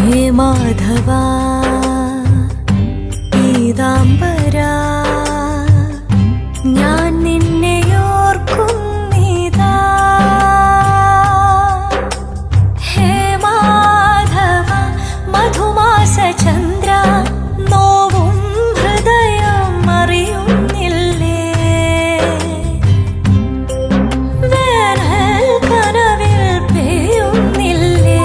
ഹേ മാധവ പീതാംബരാ ഞാൻ നിന്നെ ഓർക്കുന്നിതാ. ഹേ മാധവ മധുമാസ ചന്ദ്ര നോവും ഹൃദയം അറിയുന്നില്ലേ. വേനൽ കനവിൽ പെയ്യുന്നില്ലേ.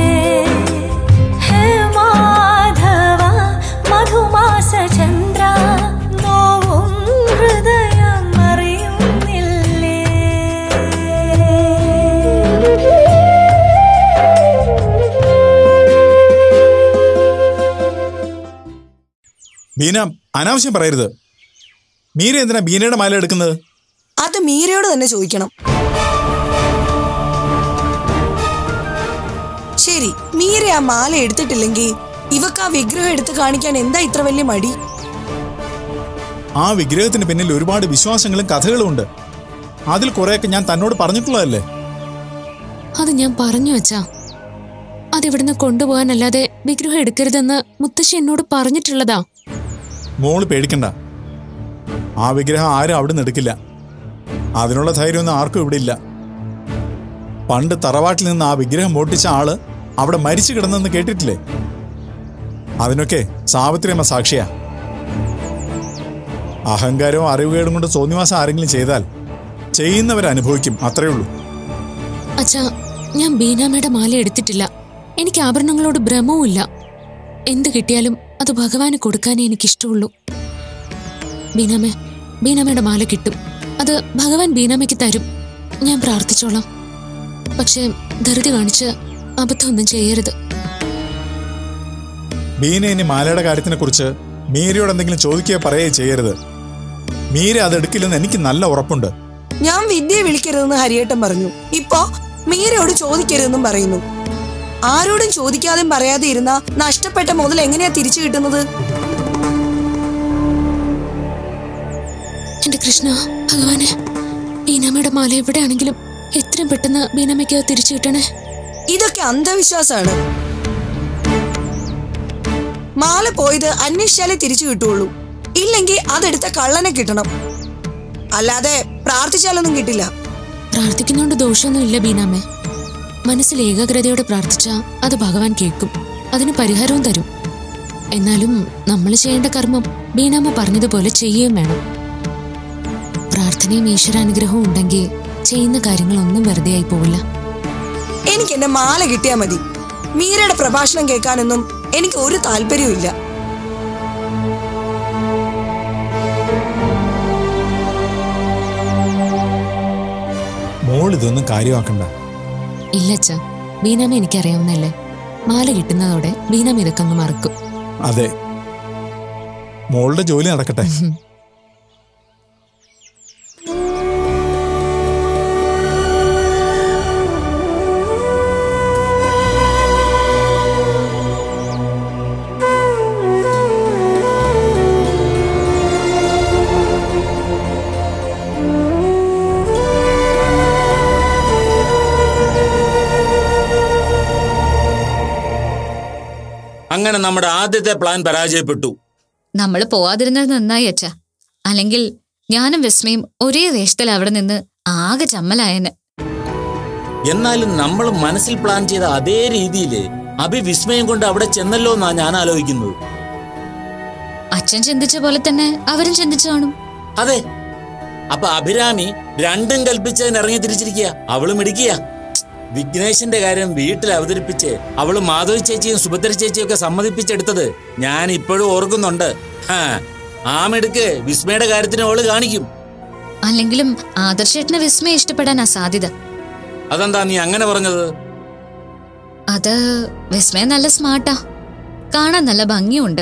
ഹേ മാധവ മധുമാസ ചന്ദ്ര നോവും ഹൃദയം അറിയുന്നില്ലേ. ബീന, അനാവശ്യം പറയരുത്. മീര എന്തിനാ ബീനയുടെ മാല എടുക്കുന്നത്? അത് മീരയോട് തന്നെ ചോദിക്കണം. ശരി, മീര ആ മാല എടുത്തിട്ടില്ലെങ്കിൽ ഇവക്ക് ആ വിഗ്രഹം എടുത്ത് കാണിക്കാൻ എന്താ ഇത്ര വലിയ മടി? ആ വിഗ്രഹത്തിന് പിന്നിൽ ഒരുപാട് വിശ്വാസങ്ങളും കഥകളും ഉണ്ട്. അതിൽ കുറെയൊക്കെ ഞാൻ തന്നോട് പറഞ്ഞിട്ടുള്ളതല്ലേ. അത് ഞാൻ പറഞ്ഞു വെച്ചാ. അതിവിടുന്ന് കൊണ്ടുപോകാനല്ലാതെ വിഗ്രഹം എടുക്കരുതെന്ന് മുത്തശ്ശി എന്നോട് പറഞ്ഞിട്ടുള്ളതാ. മോള് പേടിക്കണ്ട. ആ വിഗ്രഹം ആരും അവിടെ നിന്ന് എടുക്കില്ല. അതിനുള്ള ധൈര്യമൊന്നും ആർക്കും ഇവിടെ ഇല്ല. പണ്ട് തറവാട്ടിൽ നിന്ന് ആ വിഗ്രഹം മോട്ടിച്ച ആള് അവിടെ മരിച്ചു കിടന്നെന്ന് കേട്ടിട്ടില്ലേ? അതിനൊക്കെ സാവിത്രിയമ്മ സാക്ഷിയാ. അഹങ്കാരവും അറിവുകേടും കൊണ്ട് തോന്നിവാസം ആരെങ്കിലും ചെയ്താൽ ചെയ്യുന്നവരനുഭവിക്കും, അത്രേ ഉള്ളൂ. അച്ഛാ, ഞാൻ ബീനാമ്മയുടെ മാല എടുത്തിട്ടില്ല. എനിക്ക് ആഭരണങ്ങളോട് ഭ്രമവുമില്ല. എന്ത് കിട്ടിയാലും അത് ഭഗവാന് കൊടുക്കാനേ എനിക്കിഷ്ടമുള്ളൂ. ബീനാമ്മയുടെ മാല കിട്ടും. അത് ഭഗവാൻ ബീനാമ്മയ്ക്ക് തരും. ഞാൻ പ്രാർത്ഥിച്ചോളാം. പക്ഷെ ധൃതി കാണിച്ച് അബദ്ധമൊന്നും ചെയ്യരുത്. ബീന ഇനി മാലയുടെ കാര്യത്തിനെ കുറിച്ച് മീരയോട് എന്തെങ്കിലും ചോദിക്കുകയോ പറയുകയോ ചെയ്യരുത്. മീര അത് എടുക്കില്ലെന്ന് എനിക്ക് നല്ല ഉറപ്പുണ്ട്. ഞാൻ വിദ്യയെ വിളിക്കരുതെന്ന് ഹരിയേട്ടൻ പറഞ്ഞു. ഇപ്പോ മീരയോട് ചോദിക്കരുതെന്നും പറയുന്നു. ആരോടും ചോദിക്കാതെയും പറയാതെ ഇരുന്ന നഷ്ടപ്പെട്ട മുതൽ എങ്ങനെയാ തിരിച്ചു കിട്ടുന്നത്? എന്റെ കൃഷ്ണ ഭഗവാനെ, ബീനാമ്മയുടെ മാല എവിടെയാണെങ്കിലും എത്രയും പെട്ടെന്ന് ബീനാമ്മയ്ക്ക് തിരിച്ചു കിട്ടണേ. ഇതൊക്കെ അന്ധവിശ്വാസമാണ്. മാല പോയത് അന്വേഷിച്ചാലേ തിരിച്ചു കിട്ടുള്ളൂ. ഇല്ലെങ്കിൽ അതെടുത്ത കള്ളനെ കിട്ടണം. അല്ലാതെ പ്രാർത്ഥിച്ചാലൊന്നും കിട്ടില്ല. പ്രാർത്ഥിക്കുന്നോണ്ട് ദോഷമൊന്നും ഇല്ല ബീനാമ്മേ. മനസ്സിൽ ഏകാഗ്രതയോടെ പ്രാർത്ഥിച്ചാ അത് ഭഗവാൻ കേൾക്കും. അതിന് പരിഹാരവും തരും. എന്നാലും നമ്മൾ ചെയ്യേണ്ട കർമ്മം ബീനാമ്മ പറഞ്ഞതുപോലെ ചെയ്യുകയും വേണം. പ്രാർത്ഥനയും ഈശ്വരാനുഗ്രഹവും ഉണ്ടെങ്കിൽ ചെയ്യുന്ന കാര്യങ്ങളൊന്നും വെറുതെ ആയി പോവില്ല. എനിക്ക് എന്റെ മാല കിട്ടിയാ മതി. മീരയുടെ പ്രഭാഷണം കേൾക്കാനൊന്നും എനിക്ക് ഒരു താല്പര്യവും ഇല്ല. മോൾ ഇതൊന്നും കാര്യമാക്കണ്ട. ഇല്ലച്ച, ബീനാമ്മ എനിക്കറിയാവുന്നല്ലേ. മാല കിട്ടുന്നതോടെ ബീനാമ്മ ഇതൊക്കെ അങ്ങ് മറക്കും. അതെ, മോളുടെ ജോലി നടക്കട്ടെ. അങ്ങനെ നമ്മുടെ ആദ്യത്തെ പ്ലാൻ പരാജയപ്പെട്ടു. നമ്മൾ പോവാതിരുന്നത് നന്നായി അച്ഛാ. അല്ലെങ്കിൽ ഞാനും വിസ്മയും ഒരേ വേഷത്തിൽ അവിടെ നിന്ന് ആകെ ചമ്മലായന്. എന്നാലും നമ്മൾ മനസ്സിൽ പ്ലാൻ ചെയ്ത അതേ രീതിയില് വിസ്മയം കൊണ്ട് അവിടെ ചെന്നല്ലോ എന്നാ ഞാൻ ആലോചിക്കുന്നത്. അച്ഛൻ ചിന്തിച്ച പോലെ തന്നെ അവരും ചിന്തിച്ചു കാണും. അതെ, അപ്പൊ അഭിരാമി രണ്ടും കൽപ്പിച്ചതിന് ഇറങ്ങി തിരിച്ചിരിക്കുക. അവളും ഇടിക്കുക. വിഘ്നേശന്റെ കാര്യം വീട്ടിൽ അവതരിപ്പിച്ച് അവള് മാധവി ചേച്ചിയും സുഭദ്ര ചേച്ചിയും ഒക്കെ സമ്മതിപ്പിച്ചെടുത്തത് ഞാൻ ഇപ്പോഴും ഓർക്കുന്നുണ്ട്. ആ മിടുക്ക് വിസ്മയുടെ കാര്യത്തിന് അവള് കാണിക്കും. അല്ലെങ്കിലും ആദർശേട്ടന് വിസ്മയ ഇഷ്ടപ്പെടാൻ അസാധ്യത. അതെന്താ നീ അങ്ങനെ പറഞ്ഞത്? അത് വിസ്മയ നല്ല സ്മാർട്ടാ, കാണാൻ നല്ല ഭംഗിയുണ്ട്,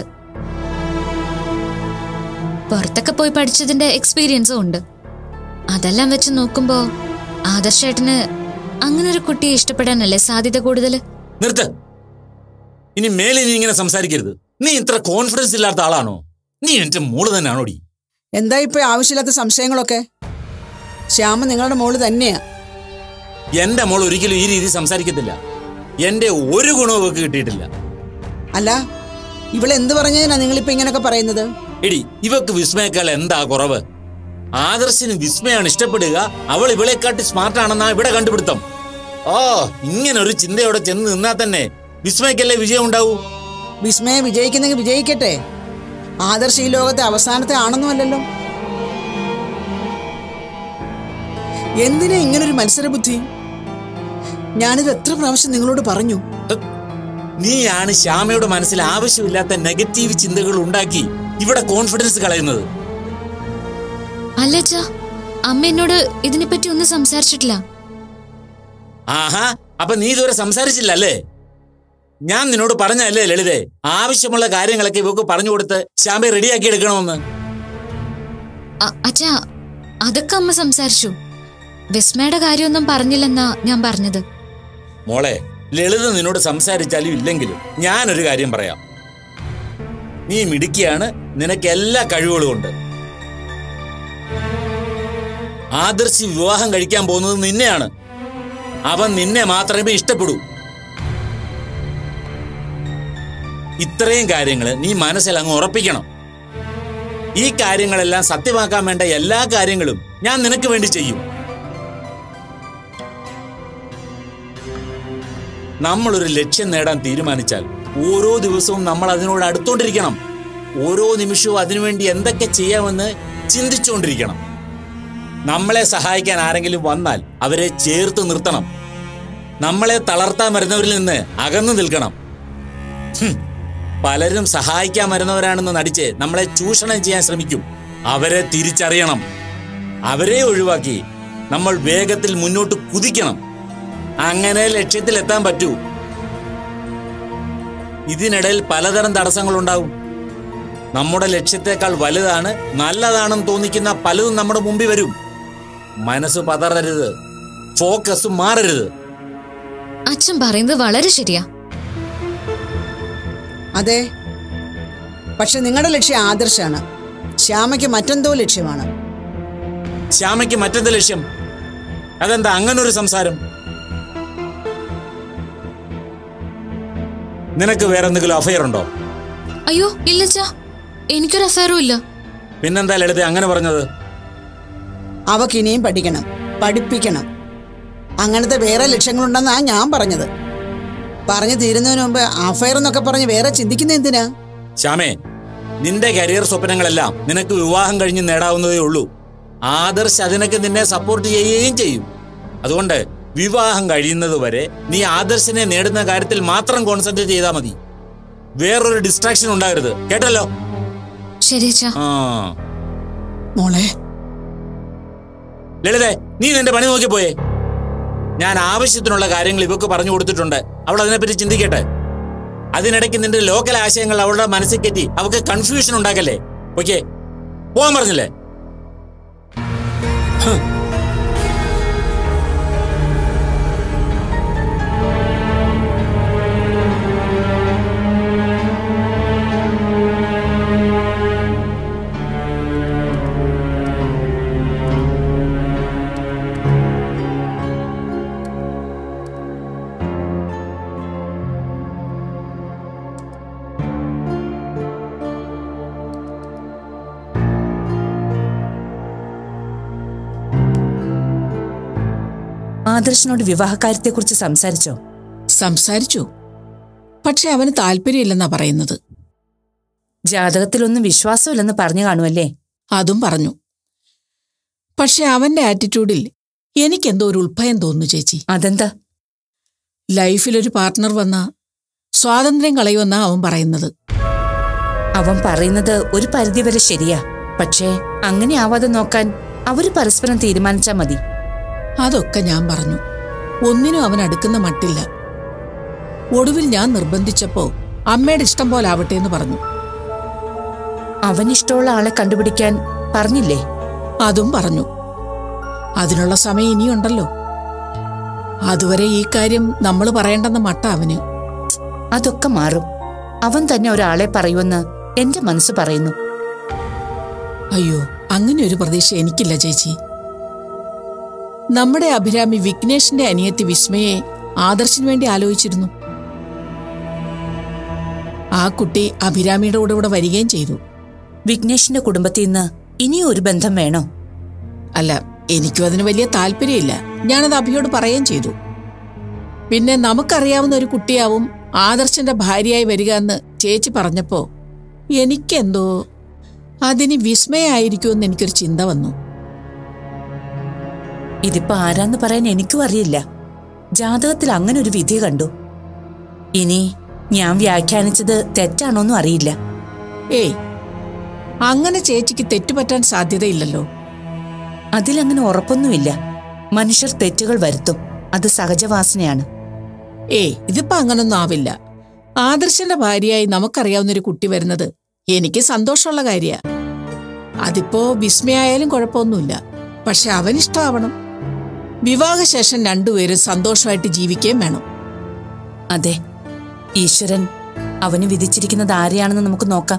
പുറത്തൊക്കെ പോയി പഠിച്ചതിന്റെ എക്സ്പീരിയൻസും ഉണ്ട്. അതെല്ലാം വെച്ച് നോക്കുമ്പോ ആദർശേട്ടന് അങ്ങനെ ഒരു കുട്ടിയെ ഇഷ്ടപ്പെടാനല്ലേ സാധ്യത കൂടുതൽ. നിർത്ത്, ഇനി മേലെ നീ ഇങ്ങനെ സംസാരിക്കരുത്. നീ ഇത്ര കോൺഫിഡൻസ് ഇല്ലാത്ത ആളാണോ? നീ എന്റെ മോള് തന്നെയാണോടി? എന്താ ഇപ്പൊ ആവശ്യമില്ലാത്ത സംശയങ്ങളൊക്കെ? ശ്യാമ നിങ്ങളുടെ മോള് തന്നെയാ. എന്റെ മോൾ ഒരിക്കലും ഈ രീതി സംസാരിക്കത്തില്ല. എന്റെ ഒരു ഗുണവും അവൾക്ക് കിട്ടിയിട്ടില്ല. അല്ല, ഇവളെന്ത് പറഞ്ഞതിനാ നിങ്ങളിപ്പോ ഇങ്ങനൊക്കെ പറയുന്നത്? എടി, ഇവക്ക് വിസ്മയേക്കാൾ എന്താ കുറവ്? ആദർശിന് വിസ്മയാണ് ഇഷ്ടപ്പെടുക, അവൾ ഇവളെക്കാട്ടി സ്മാർട്ടാണെന്നാ ഇവിടെ കണ്ടുപിടുത്തം. ഓ, ഇങ്ങനൊരു ചിന്തയോടെ ചെന്ന് നിന്നാൽ തന്നെ വിസ്മയക്കല്ലേ വിജയം ഉണ്ടാവൂ. വിസ്മയെ വിജയിക്കുന്നെങ്കിൽ വിജയിക്കട്ടെ. ആദർശ് ഈ ലോകത്തെ അവസാനത്തെ ആണെന്നുമല്ലല്ലോ. എന്തിനാ ഇങ്ങനൊരു മത്സരബുദ്ധി? ഞാനിത് എത്ര പ്രാവശ്യം നിങ്ങളോട് പറഞ്ഞു. നീയാണ് ശ്യാമയുടെ മനസ്സിൽ ആവശ്യമില്ലാത്ത നെഗറ്റീവ് ചിന്തകൾ ഉണ്ടാക്കി ഇവിടെ കോൺഫിഡൻസ് കളയുന്നത്. അല്ലച്ചാ, അമ്മ എന്നോട് ഇതിനെപ്പറ്റി ഒന്നും സംസാരിച്ചിട്ടില്ല. ആഹാ, അപ്പൊ നീ ഇതുവരെ സംസാരിച്ചില്ല അല്ലേ? ഞാൻ നിന്നോട് പറഞ്ഞല്ലേ ലളിതേ, ആവശ്യമുള്ള കാര്യങ്ങളൊക്കെ ഇവക്ക് പറഞ്ഞു കൊടുത്ത് ശ്യാമയെ റെഡിയാക്കി എടുക്കണമെന്ന്. അച്ഛാ, അതൊക്കെ അമ്മ സംസാരിച്ചു. വിസ്മയുടെ കാര്യമൊന്നും പറഞ്ഞില്ലെന്നാ ഞാൻ പറഞ്ഞത്. മോളെ, ലളിത നിന്നോട് സംസാരിച്ചാലും ഇല്ലെങ്കിലും ഞാനൊരു കാര്യം പറയാം. നീ മിടുക്കിയാണ്, നിനക്ക് എല്ലാ കഴിവുകളും ഉണ്ട്. ആദർശി വിവാഹം കഴിക്കാൻ പോകുന്നത് നിന്നെയാണ്. അവൻ നിന്നെ മാത്രമേ ഇഷ്ടപ്പെടൂ. ഇത്രയും കാര്യങ്ങൾ നീ മനസ്സിൽ അങ്ങ് ഉറപ്പിക്കണം. ഈ കാര്യങ്ങളെല്ലാം സത്യമാക്കാൻ വേണ്ട എല്ലാ കാര്യങ്ങളും ഞാൻ നിനക്ക് വേണ്ടി ചെയ്യും. നമ്മളൊരു ലക്ഷ്യം നേടാൻ തീരുമാനിച്ചാൽ ഓരോ ദിവസവും നമ്മൾ അതിനോട് അടുത്തോണ്ടിരിക്കണം. ഓരോ നിമിഷവും അതിനുവേണ്ടി എന്തൊക്കെ ചെയ്യാമെന്ന് ചിന്തിച്ചുകൊണ്ടിരിക്കണം. നമ്മളെ സഹായിക്കാൻ ആരെങ്കിലും വന്നാൽ അവരെ ചേർത്ത് നിർത്തണം. നമ്മളെ തളർത്താൻ വരുന്നവരിൽ നിന്ന് അകന്നു നിൽക്കണം. പലരും സഹായിക്കാൻ വരുന്നവരാണെന്ന് നടിച്ച് നമ്മളെ ചൂഷണം ചെയ്യാൻ ശ്രമിക്കും. അവരെ തിരിച്ചറിയണം. അവരെ ഒഴിവാക്കി നമ്മൾ വേഗത്തിൽ മുന്നോട്ട് കുതിക്കണം. അങ്ങനെ ലക്ഷ്യത്തിലെത്താൻ പറ്റൂ. ഇതിനിടയിൽ പലതരം തടസ്സങ്ങളുണ്ടാവും. നമ്മുടെ ലക്ഷ്യത്തെക്കാൾ വലുതാണ്, നല്ലതാണെന്ന് തോന്നിക്കുന്ന പലതും നമ്മുടെ മുമ്പിൽ വരും. മനസ്സ് പതറരുത്, ഫോക്കസ് മാറരുത്. അച്ഛൻ പറയുന്നത് വളരെ ശരിയാ. അതെ, പക്ഷെ നിങ്ങളുടെ ലക്ഷ്യം ആദർശാണ്. ശ്യാമയ്ക്ക് മറ്റെന്തോ ലക്ഷ്യമാണ്. ശ്യാമയ്ക്ക് മറ്റെന്ത് ലക്ഷ്യം? അതെന്താ അങ്ങനൊരു സംസാരം? നിനക്ക് വേറെ എന്തെങ്കിലും അഫയർ ഉണ്ടോ? അയ്യോ ഇല്ലച്ചാ, എനിക്കൊരു അഫയറും ഇല്ല. പിന്നെന്താ ലളിത അങ്ങനെ പറഞ്ഞത്? അവക്ക് ഇനിയും പഠിക്കണം, പഠിപ്പിക്കണം. അങ്ങനത്തെ വേറെ ലക്ഷ്യങ്ങളുണ്ടെന്നാ ഞാൻ പറഞ്ഞത്. പറഞ്ഞു തീരുന്നതിന് മുമ്പ് അഫയർ എന്നൊക്കെ പറഞ്ഞ് വേറെ ചിന്തിക്കുന്ന എന്തിനാ? ശ്യാമേ, നിന്റെ കരിയർ സ്വപ്നങ്ങളെല്ലാം നിനക്ക് വിവാഹം കഴിഞ്ഞ് നേടാവുന്നതേ ഉള്ളൂ. ആദർശ് അതിനൊക്കെ നിന്നെ സപ്പോർട്ട് ചെയ്യുകയും ചെയ്യും. അതുകൊണ്ട് വിവാഹം കഴിയുന്നത് വരെ നീ ആദർശിനെ നേടുന്ന കാര്യത്തിൽ മാത്രം കോൺസെൻട്രേറ്റ് ചെയ്താൽ മതി. വേറൊരു ഡിസ്ട്രാക്ഷൻ ഉണ്ടാകരുത്, കേട്ടല്ലോ? ശരി അച്ഛാ. മോളെ ലളിതേ, നീ നിന്റെ പണി നോക്കി പോയേ. ഞാൻ ആവശ്യത്തിനുള്ള കാര്യങ്ങൾ ഇവക്ക് പറഞ്ഞു കൊടുത്തിട്ടുണ്ട്. അവൾ അതിനെപ്പറ്റി ചിന്തിക്കട്ടെ. അതിനിടയ്ക്ക് നിന്റെ ലോക്കൽ ആശയങ്ങൾ അവളുടെ മനസ്സിൽ കയറ്റി അവൾക്ക് കൺഫ്യൂഷൻ ഉണ്ടാക്കല്ലേ. ഓക്കെ, പോകാൻ പറഞ്ഞില്ലേ? ആദർശിനോട് വിവാഹകാര്യത്തെക്കുറിച്ച് സംസാരിച്ചോ? സംസാരിച്ചു, പക്ഷെ അവന് താല്പര്യമില്ലെന്നാ പറയുന്നത്. ജാതകത്തിലൊന്നും വിശ്വാസമില്ലെന്ന് പറഞ്ഞു കാണുമല്ലേ? അതും പറഞ്ഞു. പക്ഷെ അവന്റെ ആറ്റിറ്റ്യൂഡിൽ എനിക്കെന്തോ ഒരു ഉൾഭയം തോന്നുന്നു ചേച്ചി. അതെന്താ? ലൈഫിലൊരു പാർട്ട്ണർ വന്ന സ്വാതന്ത്ര്യം കളയുമെന്നാ അവൻ പറയുന്നത്. അവൻ പറയുന്നത് ഒരു പരിധിവരെ ശരിയാ. പക്ഷേ അങ്ങനെ ആവാതെ നോക്കാൻ അവര് പരസ്പരം തീരുമാനിച്ചാ മതി. അതൊക്കെ ഞാൻ പറഞ്ഞു. ഒന്നിനും അവൻ അടുക്കുന്ന മട്ടില്ല. ഒടുവിൽ ഞാൻ നിർബന്ധിച്ചപ്പോ അമ്മയുടെ ഇഷ്ടം പോലെ ആവട്ടെ എന്ന് പറഞ്ഞു. അവനിഷ്ടമുള്ള ആളെ കണ്ടുപിടിക്കാൻ പറഞ്ഞില്ലേ? അതും പറഞ്ഞു. അതിനുള്ള സമയം ഇനിയുണ്ടല്ലോ. അതുവരെ ഈ കാര്യം നമ്മൾ പറയേണ്ടെന്ന മട്ട അവന്. അതൊക്കെ മാറും. അവൻ തന്നെ ഒരാളെ പറയുമെന്ന് എന്റെ മനസ്സ് പറയുന്നു. അയ്യോ, അങ്ങനെ ഒരു പ്രതീക്ഷ എനിക്കില്ല ചേച്ചി. നമ്മുടെ അഭിരാമി വിഘ്നേഷിന്റെ അനിയത്തി വിസ്മയെ ആദർശിന് വേണ്ടി ആലോചിച്ചിരുന്നു. ആ കുട്ടി അഭിരാമിയുടെ കൂടെ ഇവിടെ വരികയും ചെയ്തു. വിഘ്നേഷിന്റെ കുടുംബത്തിൽ നിന്ന് ഇനിയും ഒരു ബന്ധം വേണോ? അല്ല, എനിക്കും അതിന് വലിയ താല്പര്യമില്ല. ഞാനത് അഭിയോട് പറയുകയും ചെയ്തു. പിന്നെ നമുക്കറിയാവുന്ന ഒരു കുട്ടിയാവും ആദർശന്റെ ഭാര്യയായി വരിക എന്ന് ചേച്ചി പറഞ്ഞപ്പോ എനിക്കെന്തോ അതിന് വിസ്മയായിരിക്കുമെന്ന് എനിക്കൊരു ചിന്ത വന്നു. ഇതിപ്പോ ആരാന്ന് പറയാൻ എനിക്കും അറിയില്ല. ജാതകത്തിൽ അങ്ങനെ ഒരു വിധി കണ്ടു. ഇനി ഞാൻ വ്യാഖ്യാനിച്ചത് തെറ്റാണോന്നും അറിയില്ല. ഏയ്, അങ്ങനെ ചേച്ചിക്ക് തെറ്റുപറ്റാൻ സാധ്യതയില്ലല്ലോ. അതിലങ്ങനെ ഉറപ്പൊന്നുമില്ല. മനുഷ്യർ തെറ്റുകൾ വരുത്തും, അത് സഹജവാസനയാണ്. ഏയ്, ഇതിപ്പോ അങ്ങനൊന്നും ആവില്ല. ആദർശന്റെ ഭാര്യയായി നമുക്കറിയാവുന്നൊരു കുട്ടി വരുന്നത് എനിക്ക് സന്തോഷമുള്ള കാര്യ. അതിപ്പോ വിസ്മയായാലും കുഴപ്പമൊന്നുമില്ല. പക്ഷെ അവനിഷ്ടമാവണം. വിവാഹശേഷം രണ്ടുപേരും സന്തോഷമായിട്ട് ജീവിക്കുകയും വേണം. അതെ, ഈശ്വരൻ അവന് വിധിച്ചിരിക്കുന്നത് ആരെയാണെന്ന് നമുക്ക് നോക്കാം.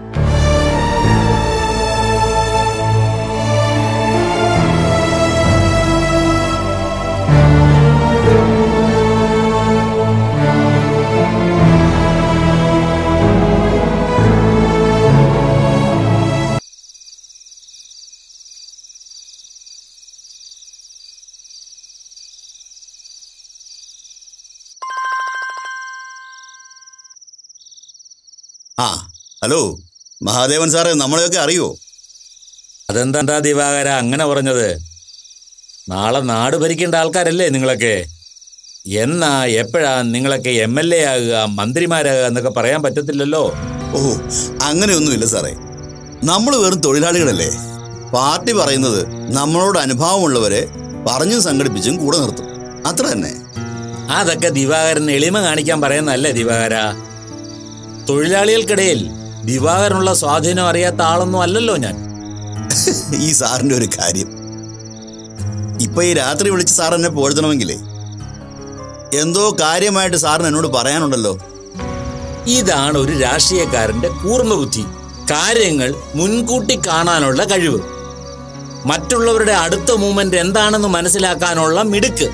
ആ, ഹലോ മഹാദേവൻ സാറേ, നമ്മളെയൊക്കെ അറിയോ? അതെന്താ ദിവാകര അങ്ങനെ പറഞ്ഞത്? നാളെ നാട് ഭരിക്കേണ്ട ആൾക്കാരല്ലേ നിങ്ങളൊക്കെ? എന്നാ എപ്പോഴാ നിങ്ങളൊക്കെ MLA ആകുക, മന്ത്രിമാരാകുക എന്നൊക്കെ പറയാൻ പറ്റത്തില്ലല്ലോ. ഓഹോ, അങ്ങനെയൊന്നുമില്ല സാറേ. നമ്മൾ വെറും തൊഴിലാളികളല്ലേ. പാർട്ടി പറയുന്നത് നമ്മളോട് അനുഭാവമുള്ളവരെ പറഞ്ഞും സംഘടിപ്പിച്ചും കൂടെ നിർത്തും, അത്ര തന്നെ. അതൊക്കെ ദിവാകരൻ എളിമ കാണിക്കാൻ പറയുന്നതല്ലേ ദിവാകര. തൊഴിലാളികൾക്കിടയിൽ ദിവാകരനുള്ള സ്വാധീനം അറിയാത്ത ആളൊന്നും അല്ലല്ലോ ഞാൻ. ഈ സാറിന്റെ ഒരു കാര്യം, ഇപ്പൊ ഈ രാത്രി വിളിച്ച് സാർ എന്നെ പോഴ്ത്തണമെങ്കിലേ എന്തോ കാര്യമായിട്ട് സാറിന് എന്നോട് പറയാനുണ്ടല്ലോ. ഇതാണ് ഒരു രാഷ്ട്രീയക്കാരന്റെ കൂർമ്മ ബുദ്ധി. കാര്യങ്ങൾ മുൻകൂട്ടി കാണാനുള്ള കഴിവ്, മറ്റുള്ളവരുടെ അടുത്ത മൂവ്മെന്റ് എന്താണെന്ന് മനസ്സിലാക്കാനുള്ള മിടുക്ക്.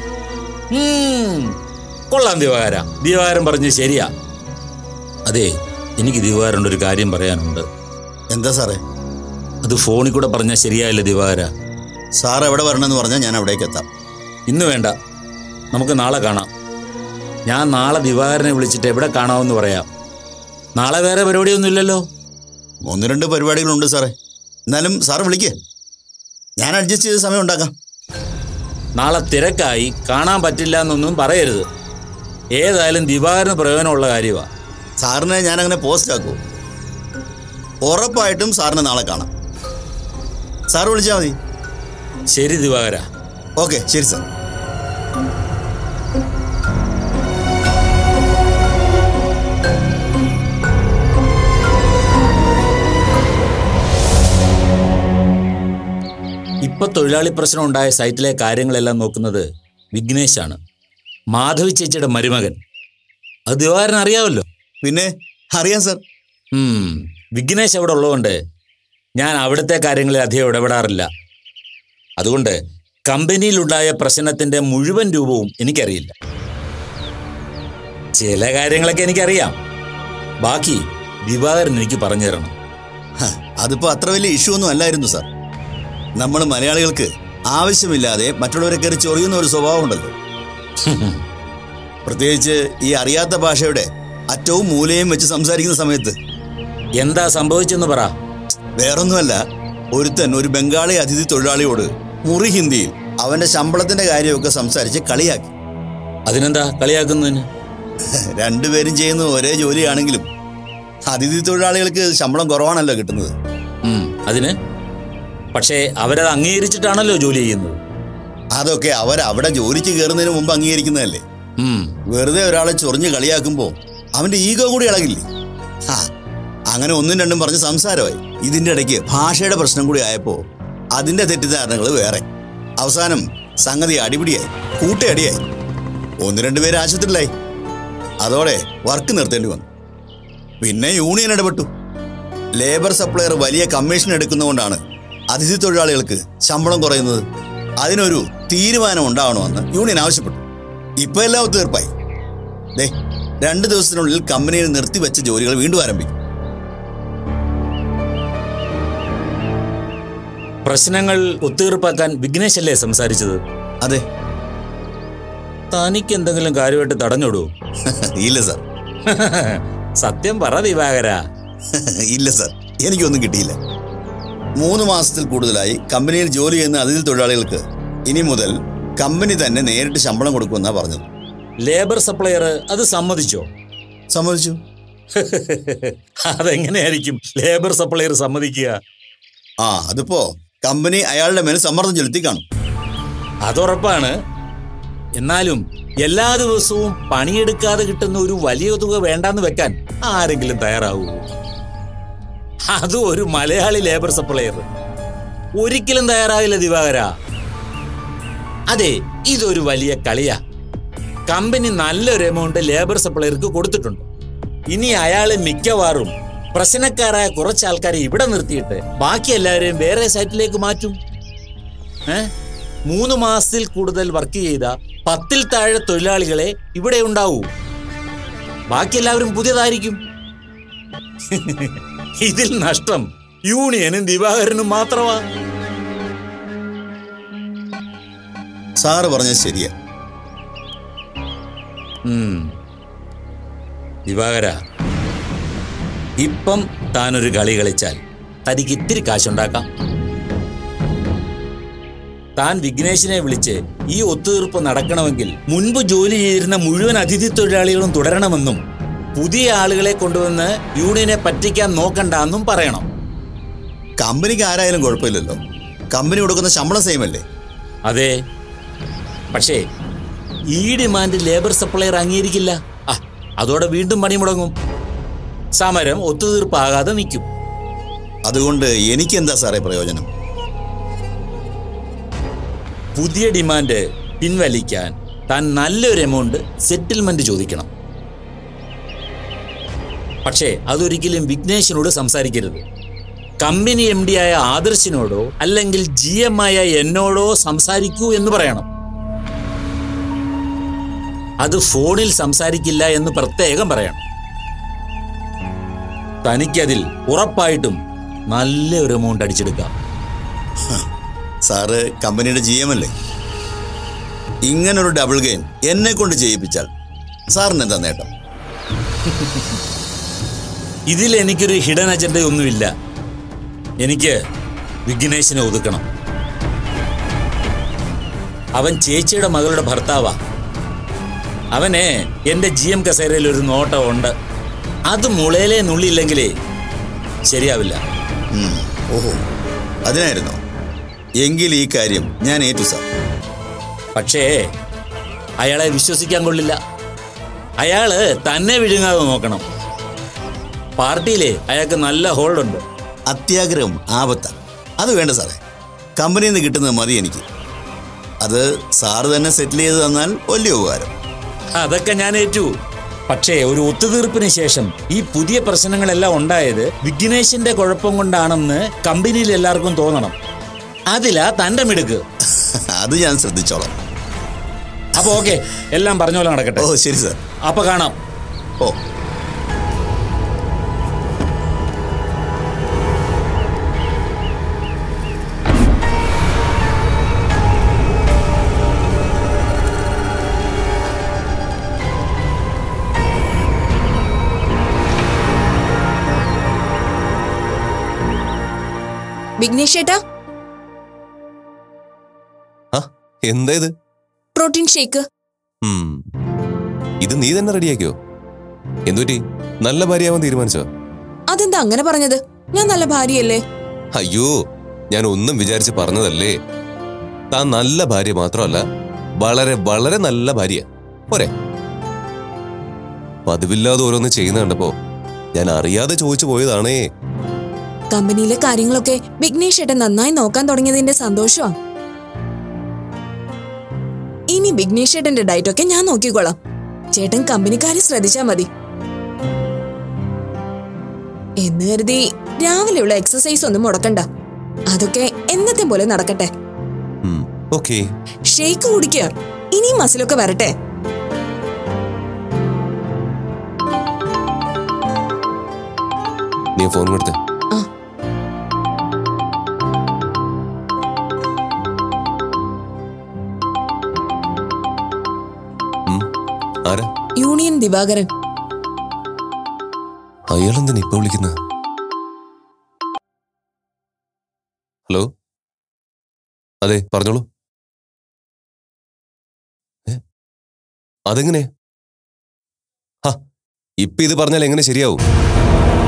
കൊള്ളാം ദിവാകര. ദിവാകരൻ പറഞ്ഞു ശരിയാ. അതെ, എനിക്ക് ദിവാകരൻ്റെ ഒരു കാര്യം പറയാനുണ്ട്. എന്താ സാറേ? അത് ഫോണിൽ കൂടെ പറഞ്ഞാൽ ശരിയായില്ല ദിവാകര. സാർ എവിടെ വരണമെന്ന് പറഞ്ഞാൽ ഞാൻ അവിടേക്ക് എത്താം. ഇന്ന് വേണ്ട, നമുക്ക് നാളെ കാണാം. ഞാൻ നാളെ ദിവാകരനെ വിളിച്ചിട്ട് എവിടെ കാണാമെന്ന് പറയാം. നാളെ വേറെ പരിപാടിയൊന്നും ഇല്ലല്ലോ? 1-2 പരിപാടികളുണ്ട് സാറേ. എന്നാലും സാർ വിളിക്കേ, ഞാൻ അഡ്ജസ്റ്റ് ചെയ്ത് സമയം ഉണ്ടാക്കാം. നാളെ തിരക്കായി കാണാൻ പറ്റില്ല എന്നൊന്നും പറയരുത്. ഏതായാലും ദിവാകരന് പ്രയോജനമുള്ള കാര്യമാണ്. സാറിനെ ഞാനങ്ങനെ പോസ്റ്റ് ആക്കൂ. ഉറപ്പായിട്ടും സാറിനെ നാളെ കാണാം. സാർ വിളിച്ചാൽ മതി. ശരി ദിവാകര. ഓക്കെ, ശരി സാർ. ഇപ്പൊ തൊഴിലാളി പ്രശ്നം ഉണ്ടായ സൈറ്റിലെ കാര്യങ്ങളെല്ലാം നോക്കുന്നത് വിഘ്നേശാണ്, മാധവി ചേച്ചിയുടെ മരുമകൻ. അത് ദിവാകരൻ അറിയാമല്ലോ. പിന്നെ അറിയാം സാർ. വിഘ്നേഷ് അവിടെ ഉള്ളതുകൊണ്ട് ഞാൻ അവിടുത്തെ കാര്യങ്ങളിൽ അധികം ഇടപെടാറില്ല. അതുകൊണ്ട് കമ്പനിയിലുണ്ടായ പ്രശ്നത്തിന്റെ മുഴുവൻ രൂപവും എനിക്കറിയില്ല. ചില കാര്യങ്ങളൊക്കെ എനിക്കറിയാം, ബാക്കി ദിവാകരൻ എനിക്ക് പറഞ്ഞു തരണം. അതിപ്പോ അത്ര വലിയ ഇഷ്യൂ ഒന്നും അല്ലായിരുന്നു സാർ. നമ്മൾ മലയാളികൾക്ക് ആവശ്യമില്ലാതെ മറ്റുള്ളവരെ കയറി ചൊറിയുന്ന ഒരു സ്വഭാവം ഉണ്ടല്ലോ. പ്രത്യേകിച്ച് ഈ അറിയാത്ത ഭാഷയുടെ അറ്റവും മൂലയും വെച്ച് സംസാരിക്കുന്ന സമയത്ത്. എന്താ സംഭവിച്ചെന്ന് പറ. വേറൊന്നുമല്ല, ഒരുത്തൻ ഒരു ബംഗാളി അതിഥി തൊഴിലാളിയോട് മുറി ഹിന്ദിയിൽ അവന്റെ ശമ്പളത്തിന്റെ കാര്യമൊക്കെ സംസാരിച്ച് കളിയാക്കി. അതിനെന്താ കളിയാക്കുന്നതിന്? രണ്ടുപേരും ചെയ്യുന്ന ഒരേ ജോലിയാണെങ്കിലും അതിഥി തൊഴിലാളികൾക്ക് ശമ്പളം കുറവാണല്ലോ കിട്ടുന്നത്. അതിന് പക്ഷേ അവരത് അംഗീകരിച്ചിട്ടാണല്ലോ ജോലി ചെയ്യുന്നത്. അതൊക്കെ അവരവിടെ ജോലിക്ക് കയറുന്നതിന് മുമ്പ് അംഗീകരിക്കുന്നതല്ലേ. വെറുതെ ഒരാളെ ചൊറിഞ്ഞ് കളിയാക്കുമ്പോ അവന്റെ ഈഗോ കൂടി ഇളകില്ലേ. അങ്ങനെ 1-2 പറഞ്ഞ് സംസാരമായി. ഇതിന്റെ ഇടയ്ക്ക് ഭാഷയുടെ പ്രശ്നം കൂടി ആയപ്പോ അതിന്റെ തെറ്റിദ്ധാരണകൾ വേറെ. അവസാനം സംഗതി അടിപിടിയായി, കൂട്ടയടിയായി. 1-2 പേര് ആശുപത്രിയിലായി. അതോടെ വർക്ക് നിർത്തേണ്ടി വന്നു. പിന്നെ യൂണിയൻ ഇടപെട്ടു. ലേബർ സപ്ലയർ വലിയ കമ്മീഷൻ എടുക്കുന്നതുകൊണ്ടാണ് അതിഥി തൊഴിലാളികൾക്ക് ശമ്പളം കുറയുന്നത്. അതിനൊരു തീരുമാനം ഉണ്ടാവണമെന്ന് യൂണിയൻ ആവശ്യപ്പെട്ടു. ഇപ്പൊ എല്ലാം തീർപ്പായി. ദേ 2 ദിവസത്തിനുള്ളിൽ കമ്പനിയിൽ നിർത്തിവെച്ച ജോലികൾ വീണ്ടും ആരംഭിക്കും. പ്രശ്നങ്ങൾ ഒത്തുതീർപ്പാക്കാൻ വിഘ്നേഷ് അല്ലേ സംസാരിച്ചത്? അതെ. തനിക്ക് എന്തെങ്കിലും കാര്യമായിട്ട് തടഞ്ഞോടൂ? ഇല്ല സാർ. സത്യം പറ ദിവാകര. ഇല്ല സാർ, എനിക്കൊന്നും കിട്ടിയില്ല. 3 മാസത്തിൽ കൂടുതലായി കമ്പനിയിൽ ജോലി ചെയ്യുന്ന അതിഥി തൊഴിലാളികൾക്ക് ഇനി മുതൽ കമ്പനി തന്നെ നേരിട്ട് ശമ്പളം കൊടുക്കുമെന്നാ പറഞ്ഞത്. ലേബർ സപ്ലയർ അത് സമ്മതിച്ചോ? സമ്മതിച്ചു. അതെങ്ങനെയായിരിക്കും ലേബർ സപ്ലയർ സമ്മതിക്കുക? അതിപ്പോ കമ്പനി അയാളുടെ മേൽ സമ്മർദ്ദം ചെലുത്തി കാണും. അതുറപ്പാണ്. എന്നാലും എല്ലാ ദിവസവും പണിയെടുക്കാതെ കിട്ടുന്ന ഒരു വലിയ തുക വേണ്ടാന്ന് വെക്കാൻ ആരെങ്കിലും തയ്യാറാവൂ? അതും ഒരു മലയാളി ലേബർ സപ്ലയർ ഒരിക്കലും തയ്യാറാവില്ല ദിവാകര. അതെ, ഇതൊരു വലിയ കളിയാ. കമ്പനി നല്ലൊരു എമൗണ്ട് ലേബർ സപ്ലയർക്ക് കൊടുത്തിട്ടുണ്ട്. ഇനി അയാള് മിക്കവാറും പ്രശ്നക്കാരായ കുറച്ച് ആൾക്കാരെ ഇവിടെ നിർത്തിയിട്ട് ബാക്കി എല്ലാവരെയും വേറെ സൈറ്റിലേക്ക് മാറ്റും. 3 മാസത്തിൽ കൂടുതൽ വർക്ക് ചെയ്ത 10-ൽ താഴെ തൊഴിലാളികളെ ഇവിടെ ഉണ്ടാവൂ. ബാക്കി എല്ലാവരും പുതിയതായിരിക്കും. ഇതിൽ നഷ്ടം യൂണിയനും ദിവാകരനും മാത്രമാ. സാറ് പറഞ്ഞത് ശരിയാ. ദിവാകര, ഇപ്പം താനൊരു കളി കളിച്ചാൽ തനിക്ക് ഇത്തിരി കാശുണ്ടാക്കാം. താൻ വിഘ്നേഷിനെ വിളിച്ച് ഈ ഒത്തുതീർപ്പ് നടക്കണമെങ്കിൽ മുൻപ് ജോലി ചെയ്തിരുന്ന മുഴുവൻ അതിഥി തൊഴിലാളികളും തുടരണമെന്നും പുതിയ ആളുകളെ കൊണ്ടുവന്ന് യൂണിയനെ പറ്റിക്കാൻ നോക്കണ്ടെന്നും പറയണം. കമ്പനിക്ക് ആരായാലും കുഴപ്പമില്ലല്ലോ. കമ്പനി കൊടുക്കുന്ന ശമ്പളം സെയിം അല്ലേ? അതെ, പക്ഷേ ഈ ഡിമാൻഡ് ലേബർ സപ്ലയർ അംഗീകരിക്കില്ല. അതോടെ വീണ്ടും പണി മുടങ്ങും. സമരം ഒത്തുതീർപ്പാകാതെ നിൽക്കും. അതുകൊണ്ട് എനിക്ക് എന്താ സാറേ പ്രയോജനം? പുതിയ ഡിമാൻഡ് പിൻവലിക്കാൻ താൻ നല്ലൊരു എമൗണ്ട് സെറ്റിൽമെന്റ് ചോദിക്കണം. പക്ഷേ അതൊരിക്കലും വിഘ്നേഷിനോട് സംസാരിക്കരുത്. കമ്പനി MD ആയ ആദർശിനോടോ അല്ലെങ്കിൽ GM ആയ എന്നോടോ സംസാരിക്കൂ എന്ന് പറയണം. അത് ഫോണിൽ സംസാരിക്കില്ല എന്ന് പ്രത്യേകം പറയണം. തനിക്കതിൽ ഉറപ്പായിട്ടും നല്ലൊരു എമൗണ്ട് അടിച്ചെടുക്കാം. സാറ് കമ്പനിയുടെ GM അല്ലേ? ഇങ്ങനൊരു ഡബിൾ ഗെയിം എന്നെ കൊണ്ട് ചെയ്യിപ്പിച്ചാൽ സാറിന് എന്താ നേട്ടം? ഇതിൽ എനിക്കൊരു ഹിഡൻ അജണ്ടയൊന്നുമില്ല. എനിക്ക് വിഘ്നേഷിനെ ഒതുക്കണം. അവൻ ചേച്ചിയുടെ മകളുടെ ഭർത്താവാ. അവനെ എൻ്റെ GM കസേരയിൽ ഒരു നോട്ടം ഉണ്ട്. അത് മുളയിലെ നുള്ളിയില്ലെങ്കിലേ ശരിയാവില്ല. ഓഹോ, അതിനായിരുന്നോ? എങ്കിൽ ഈ കാര്യം ഞാൻ ഏറ്റു സാർ. പക്ഷേ അയാളെ വിശ്വസിക്കാൻ കൊള്ളില്ല. അയാള് തന്നെ വിഴുങ്ങാതെ നോക്കണം. പാർട്ടിയിലെ അയാൾക്ക് നല്ല ഹോൾഡുണ്ട്. അത്യാഗ്രഹം ആപത്താണ്. അത് വേണ്ട സാറേ. കമ്പനിയിൽ നിന്ന് കിട്ടുന്നത് മതി എനിക്ക്. അത് സാറ് തന്നെ സെറ്റിൽ ചെയ്ത് തന്നാൽ വലിയ ഉപകാരം. അതൊക്കെ ഞാൻ ഏറ്റു. പക്ഷേ ഒരു ഒത്തുതീർപ്പിന് ശേഷം ഈ പുതിയ പ്രശ്നങ്ങളെല്ലാം ഉണ്ടായത് വിഘ്നേഷിന്റെ കുഴപ്പം കൊണ്ടാണെന്ന് കമ്പനിയിൽ എല്ലാവർക്കും തോന്നണം. അതിലാ തന്റെ മിടുക്ക്. അത് ഞാൻ ശ്രദ്ധിച്ചോളാം. അപ്പൊ ഓക്കെ, എല്ലാം പറഞ്ഞ പോലെ നടക്കട്ടെ. ഓ ശരി സാർ. അപ്പൊ കാണാം. ഓ വിഘ്നേഷ് ഏട്ടാ, എന്താ ഇത്? Protein shake. ഇത് നീ തന്നെ റെഡിയാക്കിയോ? എന്തുപറ്റി? നല്ല ഭാര്യയാവാൻ തീരുമാനിച്ചോ? അതെന്താ അങ്ങനെ പറഞ്ഞത്? ഞാൻ നല്ല ഭാര്യയല്ലേ? അയ്യോ, ഞാൻ ഒന്നും വിചാരിച്ച് പറഞ്ഞതല്ലേ. താൻ നല്ല ഭാര്യ മാത്രമല്ല, വളരെ വളരെ നല്ല ഭാര്യ. പോരെ? പതിവില്ലാതെ ഓരോന്ന് ചെയ്യുന്ന കണ്ടപ്പോ ഞാൻ അറിയാതെ ചോദിച്ചു പോയതാണേ. കമ്പനിയിലെ കാര്യങ്ങളൊക്കെ വിഘ്നേഷ് ഏട്ടൻ നന്നായി നോക്കാൻ തുടങ്ങിയതിന്റെ സന്തോഷമാ. ഇനി വിഘ്നേഷ് ഏട്ടന്റെ ഡയറ്റൊക്കെ ഞാൻ നോക്കിക്കോളാം. ചേട്ടൻ കമ്പനിക്കാരെ ശ്രദ്ധിച്ചാ മതി എന്ന് കരുതി രാവിലെയുള്ള എക്സസൈസ് ഒന്നും മുടക്കണ്ട. അതൊക്കെ എന്നത്തെ പോലെ നടക്കട്ടെ. ഷേക്ക് കുടിക്കുക. ഇനിയും മസിലൊക്കെ വരട്ടെ. നീ ഫോൺ കൊടുത്തേ. ആരാ? യൂണിയൻ ദിവാകരൻ. അയാളെന്തിനാ ഇപ്പൊ വിളിക്കുന്നത്? ഹലോ, അതെ പറഞ്ഞോളൂ. അതെങ്ങനെ? ഇപ്പൊ ഇത് പറഞ്ഞാൽ എങ്ങനെ ശരിയാവും?